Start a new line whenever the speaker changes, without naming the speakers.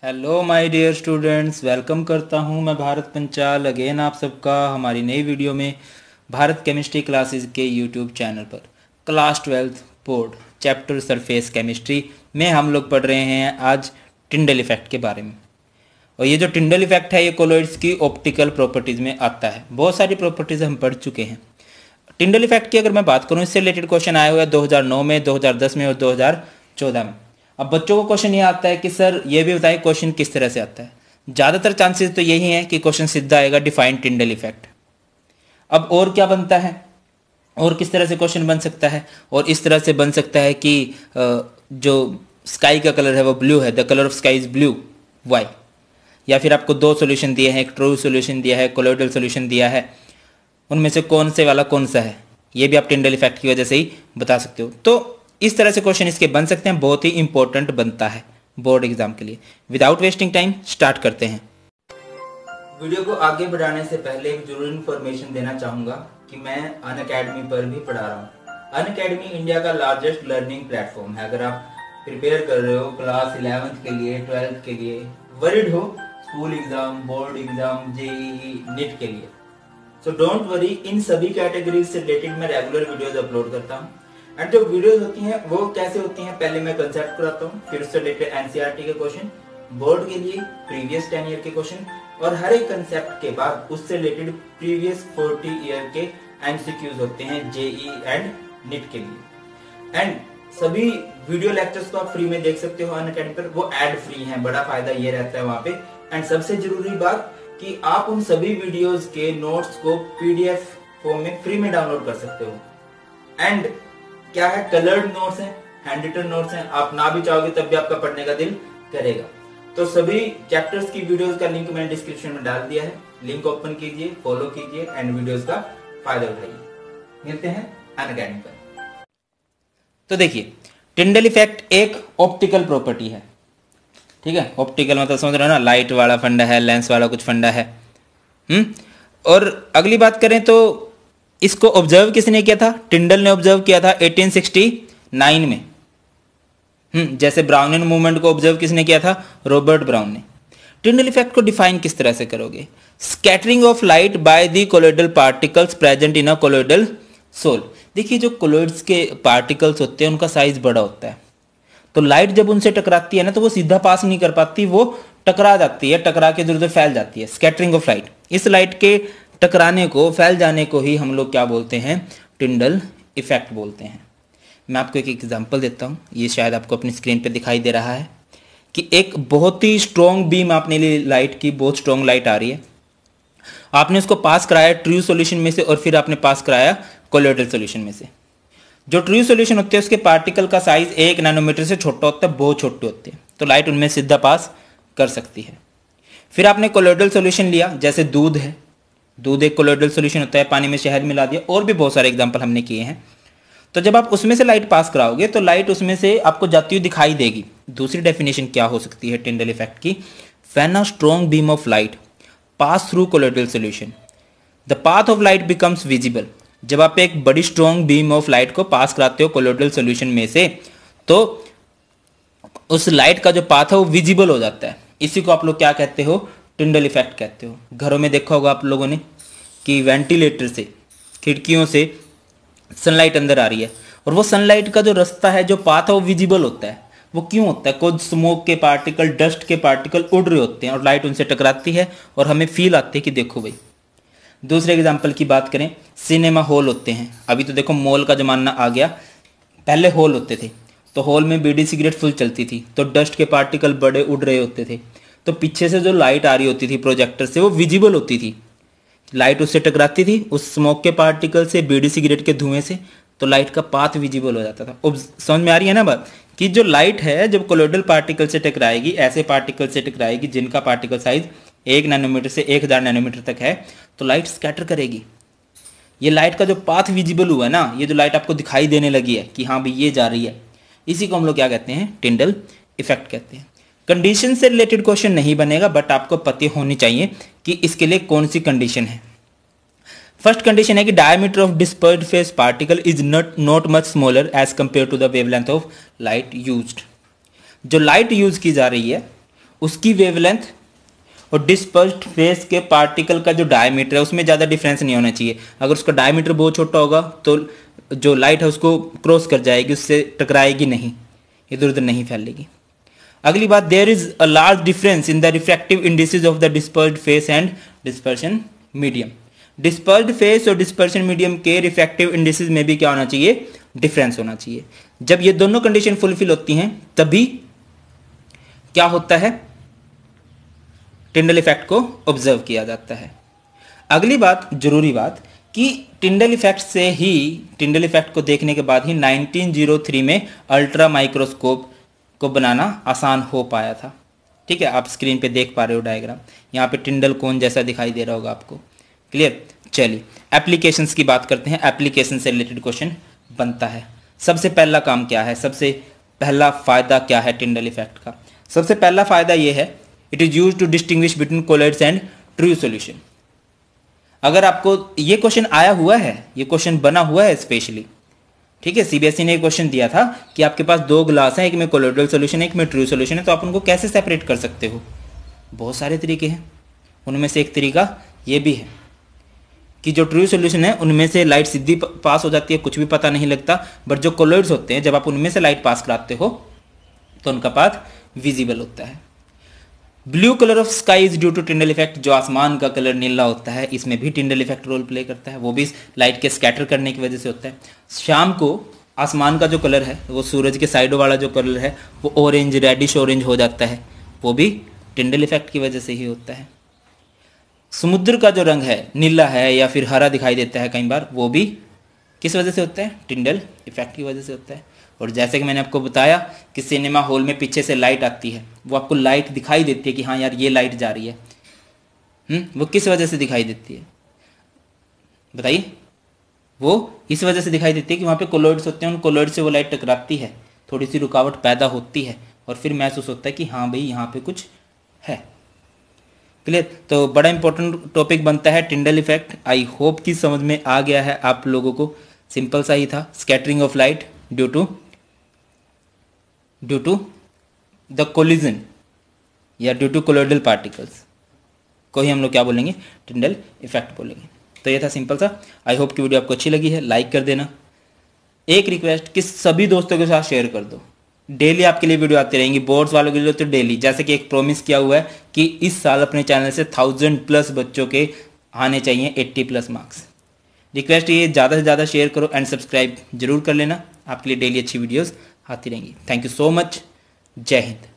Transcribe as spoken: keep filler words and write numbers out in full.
Hello my dear students, welcome करता हूं मैं भारत पंचाल अगेन आप सबका हमारी नई वीडियो में भारत केमिस्ट्री क्लासेस के यूट्यूब चैनल पर। Class twelfth board chapter surface chemistry में हम लोग पढ़ रहे हैं आज टिंडल इफेक्ट के बारे में। और ये जो टिंडल इफेक्ट है ये कोलॉइड्स की ऑप्टिकल प्रॉपर्टीज़ में आता है। बहुत सारी प्रॉपर्टीज़ हम पढ़ चुके हैं। टिंडल इफेक्ट की अगर मैं बात करूँ, इससे रिलेटेड क्वेश्चन आए हुए हैं दो हज़ार नौ में, दो हज़ार दस में और दो हज़ार चौदह में। अब बच्चों को क्वेश्चन ये आता है कि सर ये भी बताएं क्वेश्चन किस तरह से आता है। ज़्यादातर चांसेस तो यही हैं कि क्वेश्चन सीधा आएगा डिफाइन टिंडल इफेक्ट। अब और क्या बनता है और किस तरह से क्वेश्चन बन सकता है, और इस तरह से बन सकता है कि जो स्काई का कलर है वो ब्लू है, the colour of sky is blue, why. या फिर आपको दो सोल्यूशन दिए हैं, एक ट्रू सोल्यूशन दिया है, कोलोइडल सोल्यूशन दिया है, उनमें से कौन से वाला कौन सा है, ये भी आप टिंडल इफेक्ट की वजह से ही बता सकते हो। तो इस तरह से क्वेश्चन इसके बन सकते हैं, बहुत ही इंपॉर्टेंट बनता है बोर्ड एग्जाम के लिए। विदाउट वेस्टिंग टाइम स्टार्ट करते हैं। वीडियो को आगे बढ़ाने से पहले एक जरूरी इन्फॉर्मेशन देना चाहूंगा कि मैं अनअकैडमी पर भी पढ़ा रहा हूँ। अनअकैडमी इंडिया का लार्जेस्ट लर्निंग प्लेटफॉर्म है। अगर आप प्रिपेयर कर रहे हो क्लास इलेवेंथ के लिए, ट्वेल्थ के लिए, वरीड हो school exam, board exam, JEE, NEET के लिए, सो डोंट वरी, इन सभी कैटेगरीज से रिलेटेड मैं रेगुलर वीडियोस अपलोड करता हूँ। एंड जो वीडियोस होती हैं वो कैसे होती हैं, पहले मैं कंसेप्ट कराता हूँ, फिर उससे रिलेटेड एनसीईआरटी के क्वेश्चन, बोर्ड के लिए प्रीवियस टेन ईयर के क्वेश्चन, और हर एक कंसेप्ट के बाद उससे रिलेटेड प्रीवियस फोर्टी ईयर के एमसीक्यूज होते हैं जेई एंड नीट के लिए। एंड सभी वीडियो लेक्चर्स को आप फ्री में देख सकते हो अनअकैडमी पर, वो एड फ्री हैं। बड़ा फायदा ये रहता है वहां पे। एंड सबसे जरूरी बात कि आप उन सभी वीडियोस के नोट्स को पीडीएफ फॉर्म में फ्री में डाउनलोड कर सकते हो। एंड क्या है, कलर्ड नोट्स हैं, हैंड रिटन नोट्स हैं। आप ना भी चाहोगे तब भी आपका पढ़ने का दिल करेगा। तो सभी चैप्टर्स की वीडियोस का लिंक मैंने डिस्क्रिप्शन में डाल दिया है। लिंक ओपन कीजिए, फॉलो कीजिए एंड वीडियोस का फायदा उठाइए। मिलते हैं अनअकैडमी पर। तो देखिए, टिंडल इफेक्ट एक ऑप्टिकल प्रॉपर्टी है। ठीक है, ऑप्टिकल मतलब समझ रहे हो ना, लाइट वाला फंडा है, लेंस वाला कुछ फंडा है। हम्म और अगली बात करें तो इसको ऑब्जर्व किसने किया था? टिंडल ने ऑब्जर्व किया था अठारह सौ उनहत्तर में। हम्म जैसे ब्राउनियन मूवमेंट को ऑब्जर्व किसने किया था? रॉबर्ट ब्राउन ने। टिंडल इफेक्ट को डिफाइन किस तरह से करोगे? Scattering of light by the colloidal particles present in a colloidal sol. देखिए, जो कोलोइड्स के पार्टिकल्स होते हैं उनका साइज बड़ा होता है, तो लाइट जब उनसे टकराती है ना तो वो सीधा पास नहीं कर पाती, वो टकरा जाती है, टकरा के इधर उधर फैल जाती है। स्कैटरिंग ऑफ लाइट, इस लाइट के टकराने को, फैल जाने को ही हम लोग क्या बोलते हैं? टिंडल इफेक्ट बोलते हैं। मैं आपको एक एग्जांपल देता हूँ, ये शायद आपको अपनी स्क्रीन पे दिखाई दे रहा है कि एक बहुत ही स्ट्रॉन्ग बीम आपने ली लाइट की, बहुत स्ट्रॉन्ग लाइट आ रही है, आपने उसको पास कराया ट्रू सॉल्यूशन में से और फिर आपने पास कराया कोलोइडल सॉल्यूशन में से। जो ट्रू सॉल्यूशन होते हैं उसके पार्टिकल का साइज एक नैनोमीटर से छोटा होता है, बहुत छोटे होते हैं, तो लाइट उनमें सीधा पास कर सकती है। फिर आपने कोलोइडल सॉल्यूशन लिया, जैसे दूध है, दूध एक कोलोइडल सॉल्यूशन होता है, पानी में शहद मिला दिया, और भी बहुत सारे एग्जांपल हमने किए हैं। तो जब आप उसमें से लाइट पास कराओगे तो लाइट उसमें से आपको जाती हुई दिखाई देगी। दूसरी डेफिनेशन क्या हो सकती है टिंडल इफेक्ट की? When a strong beam of light pass through colloidal solution the path of light becomes visible. जब आप एक बड़ी स्ट्रॉन्ग बीम ऑफ लाइट को पास कराते हो कोलोइडल सॉल्यूशन में से, तो उस लाइट का जो पाथ है वो विजिबल हो जाता है। इसी को आप लोग क्या कहते हो? टिंडल इफेक्ट कहते हो। घरों में देखा होगा आप लोगों ने कि वेंटिलेटर से, खिड़कियों से सनलाइट अंदर आ रही है, और वो सनलाइट का जो रास्ता है, जो पाथ है, वो विजिबल होता है। वो क्यों होता है? कुछ स्मोक के पार्टिकल, डस्ट के पार्टिकल उड़ रहे होते हैं और लाइट उनसे टकराती है और हमें फील आती है कि देखो भाई। दूसरे एग्जाम्पल की बात करें, सिनेमा हॉल होते हैं। अभी तो देखो मॉल का जमाना आ गया, पहले हॉल होते थे, तो हॉल में बीड़ी सिगरेट फुल चलती थी, तो डस्ट के पार्टिकल बड़े उड़ रहे होते थे, तो पीछे से जो लाइट आ रही होती थी प्रोजेक्टर से वो विजिबल होती थी। लाइट उससे टकराती थी, उस स्मोक के पार्टिकल से, बीड़ी सिगरेट के धुएं से, तो लाइट का पाथ विजिबल हो जाता था। अब समझ में आ रही है ना बात कि जो लाइट है जब कोलोइडल पार्टिकल से टकराएगी, ऐसे पार्टिकल से टकराएगी जिनका पार्टिकल साइज एक नैनोमीटर से एक हजार नैनोमीटर तक है, तो लाइट स्कैटर करेगी। ये लाइट का जो पाथ विजिबल हुआ है ना, ये जो लाइट आपको दिखाई देने लगी है कि हाँ भाई ये जा रही है, इसी को हम लोग क्या कहते हैं? टिंडल इफेक्ट कहते हैं। कंडीशन से रिलेटेड क्वेश्चन नहीं बनेगा, बट आपको पता होनी चाहिए कि इसके लिए कौन सी कंडीशन है। फर्स्ट कंडीशन है कि diameter of dispersed phase particle is not not much smaller as compare to the wavelength of light used. जो लाइट यूज की जा रही है उसकी वेवलेंथ और डिस्पर्स्ड फेस के पार्टिकल का जो डायमीटर है उसमें ज़्यादा डिफरेंस नहीं होना चाहिए। अगर उसका डायमीटर बहुत छोटा होगा तो जो लाइट है उसको क्रॉस कर जाएगी, उससे टकराएगी नहीं, इधर उधर नहीं फैलेगी। अगली बात, there is a large difference in the refractive indices of the dispersed phase and dispersion medium. Dispersed phase और डिस्पर्शन मीडियम के रिफ्रैक्टिव इंडिसेस में भी क्या होना चाहिए, डिफरेंस होना चाहिए। जब ये दोनों कंडीशन फुलफिल होती हैं तभी क्या होता है, टिंडल इफेक्ट को ऑब्जर्व किया जाता है। अगली बात, जरूरी बात, कि टिंडल इफेक्ट से ही टिंडल इफेक्ट को देखने के बाद ही नाइनटीन ओ थ्री में अल्ट्रा माइक्रोस्कोप को बनाना आसान हो पाया था। ठीक है, आप स्क्रीन पे देख पा रहे हो डायग्राम, यहाँ पे टिंडल कोन जैसा दिखाई दे रहा होगा आपको। क्लियर। चलिए एप्लीकेशंस की बात करते हैं। एप्लीकेशन से रिलेटेड क्वेश्चन बनता है। सबसे पहला काम क्या है, सबसे पहला फायदा क्या है टिंडल इफेक्ट का? सबसे पहला फायदा ये है, it is use to distinguish between colloids and true solution. अगर आपको ये क्वेश्चन आया हुआ है, ये क्वेश्चन बना हुआ है स्पेशली, ठीक है, सीबीएसई ने एक क्वेश्चन दिया था कि आपके पास दो ग्लास हैं, एक में कोलोइडल सॉल्यूशन है, एक में ट्रू सॉल्यूशन है, तो आप उनको कैसे सेपरेट कर सकते हो? बहुत सारे तरीके हैं, उनमें से एक तरीका ये भी है कि जो ट्रू सॉल्यूशन है उनमें से लाइट सीधी पास हो जाती है, कुछ भी पता नहीं लगता, बट जो कोलोइड्स होते हैं जब आप उनमें से लाइट पास कराते हो तो उनका पाथ विजिबल होता है। Blue colour of sky is due to Tyndall effect, जो आसमान का कलर नीला होता है इसमें भी टिंडल इफेक्ट रोल प्ले करता है, वो भी लाइट के स्कैटर करने की वजह से होता है। शाम को आसमान का जो कलर है, वो सूरज के साइडों वाला जो कलर है वो ऑरेंज, रेडिश ऑरेंज हो जाता है, वो भी टिंडल इफेक्ट की वजह से ही होता है। समुद्र का जो रंग है नीला है या फिर हरा दिखाई देता है कई बार, वो भी किस वजह से होता है, टिंडल इफेक्ट की वजह से होता है। और जैसे कि मैंने आपको बताया कि सिनेमा हॉल में पीछे से लाइट आती है, वो आपको लाइट दिखाई देती है कि हाँ यार ये लाइट जा रही है, हम्म वो किस वजह से दिखाई देती है बताइए? वो इस वजह से दिखाई देती है कि वहाँ पे कोलॉइड्स होते हैं, उन कोलॉइड्स से वो लाइट टकराती है, थोड़ी सी रुकावट पैदा होती है और फिर महसूस होता है कि हाँ भाई यहाँ पे कुछ है। क्लियर। तो बड़ा इंपॉर्टेंट टॉपिक बनता है टिंडल इफेक्ट। आई होप कि समझ में आ गया है आप लोगों को, सिंपल सा ही था, scattering of light due to due to the collision या ड्यू टू कोलोइडल पार्टिकल्स को ही हम लोग क्या बोलेंगे, टिंडल इफेक्ट बोलेंगे। तो ये था सिंपल सा। आई होप कि वीडियो आपको अच्छी लगी है, लाइक कर देना। एक रिक्वेस्ट कि सभी दोस्तों के साथ शेयर कर दो, डेली आपके लिए वीडियो आती रहेंगी, बोर्ड्स वालों के लिए तो डेली, जैसे कि एक प्रॉमिस किया हुआ है कि इस साल अपने चैनल से थाउजेंड प्लस बच्चों के आने चाहिए एट्टी प्लस मार्क्स। रिक्वेस्ट ये ज़्यादा से ज़्यादा शेयर करो एंड सब्सक्राइब जरूर कर लेना, आपके लिए डेली अच्छी वीडियोस आती रहेंगी। थैंक यू सो मच, जय हिंद।